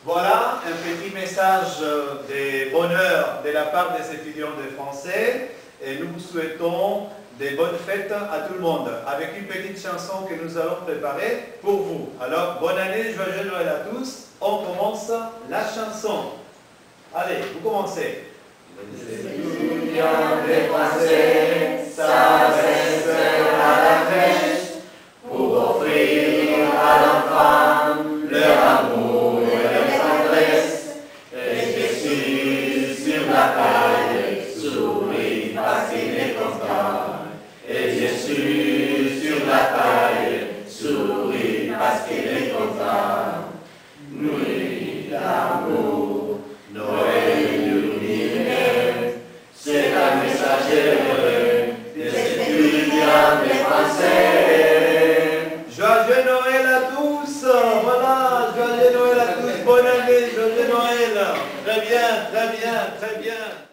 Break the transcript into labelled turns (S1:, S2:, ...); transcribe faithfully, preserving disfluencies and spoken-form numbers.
S1: Voilà un petit message de bonheur de la part des étudiants de français et nous vous souhaitons des bonnes fêtes à tout le monde avec une petite chanson que nous allons préparer pour vous. Alors, bonne année, joyeux Noël à tous. On commence la chanson. Allez, vous commencez.
S2: Les étudiants de français s'adressent à la crèche pour offrir à l'enfant leur amour et leur tendresse. Et Jésus sur la paille sourit parce qu'il est content. Et Jésus sur la paille sourit parce qu'il est content. Nuit d'amour, Noël illuminé, c'est un messager des étudiants de français.
S1: Joyeux Noël à tous. Voilà, joyeux Noël à tous. Bonne année, joyeux Noël. Très bien, très bien, très bien.